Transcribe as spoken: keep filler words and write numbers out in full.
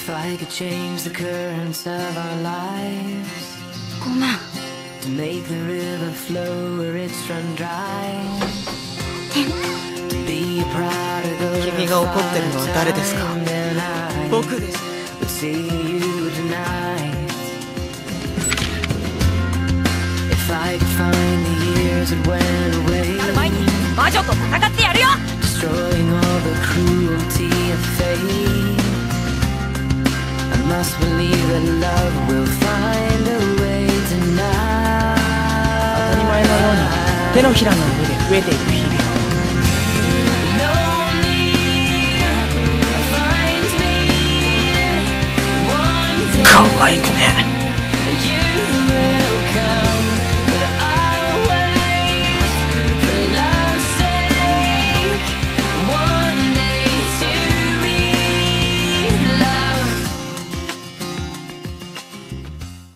If I could change the currents of our lives ごめん。 to make the river flow where it's run dry. To be a prodigal 君が怒ってるのは誰ですか？僕です。 would see you tonight. If I could find the years that went away, 前に魔女と戦ってやるよ。 destroying all the cruelty of fate. I must believe that love will find a way tonight. 当たり前のように手のひらの上で増えていく日々。 可愛くね。